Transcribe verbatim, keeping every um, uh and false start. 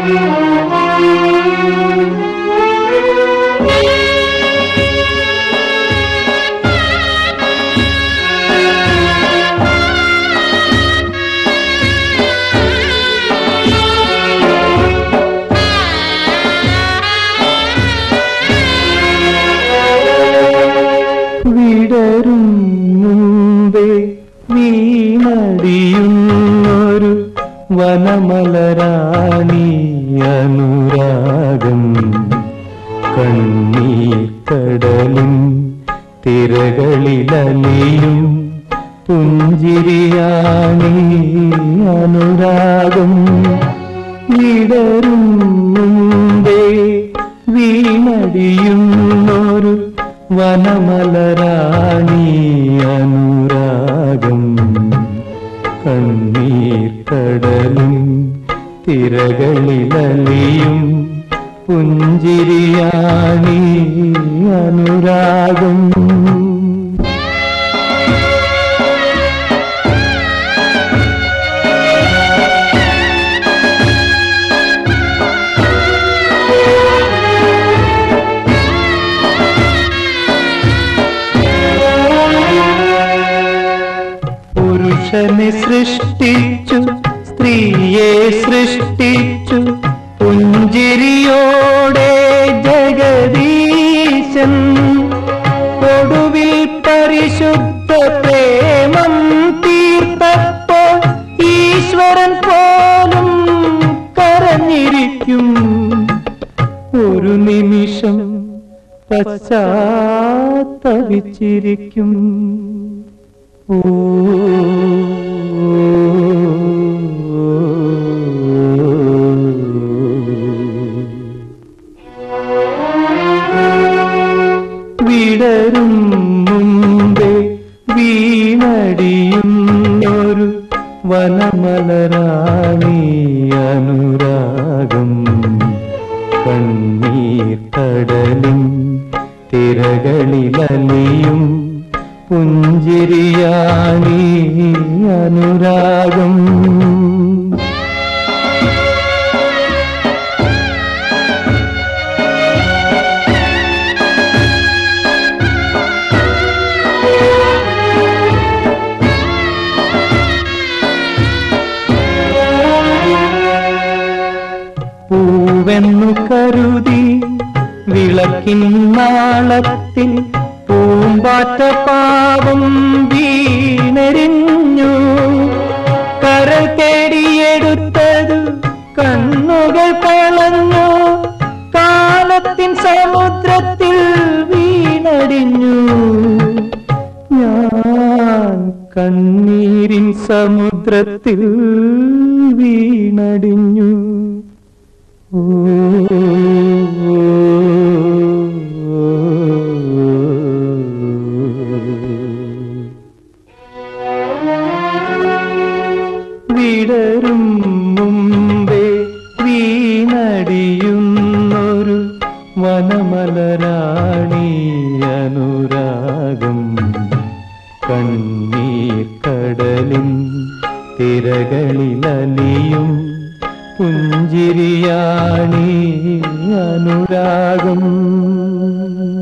വീണടിയുന്നൊരു വനമലരാണി അനുരാഗം കണ്ണീർ കടലും തിരകളിലലിയും പുഞ്ചിരിയാണി അനുരാഗം വിടരും മുമ്പേ വീണടിയുന്നൊരു വനമലരാണി അനുരാഗം കണ്ണീർ കടലും തിരകളിലലിയും പുഞ്ചിരിയാണി അനുരാഗം പുരുഷനെ സൃഷ്ടിച്ചു സ്ത്രീയെ സൃഷ്ടിച്ചു പുഞ്ചിരിയോടെ ജഗദീശൻ ഒടുവിൽ പരിശുദ്ധ പ്രേമം തീർത്തപ്പോൾ ഈശ്വരൻ പോലും കരഞ്ഞിരിക്കും. ഒരു നിമിഷം പശ്ചാത്തപിച്ചിരിക്കും. ഓ വിടരും മുമ്പേ വീണടിയുന്നൊരു വനമലരാണി അനുരാഗം കണ്ണീർ കടലും തിരകളിലലിയും പുഞ്ചിരിയാണി അനുരാഗം. പൂവെന്നു കരുതി വിളക്കിൻ നാളത്തിൽ പൂമ്പാറ്റ പാവം വീണെരിഞ്ഞു. കരൾ തേടിയെടുത്തത് കണ്ണുകൾ കളഞ്ഞു. കാലത്തിൻ സമുദ്രത്തിൽ വീണടിഞ്ഞു. ഞാൻ കണ്ണീരിൻ സമുദ്രത്തിൽ വീണടിഞ്ഞു. ഓ വിടരും മുമ്പേ വീണടിയുന്നൊരു വനമലരാണി അനുരാഗം കണ്ണീർ കടലും തിരകളിലലിയും പുഞ്ചിരിയാണി അനുരാഗം.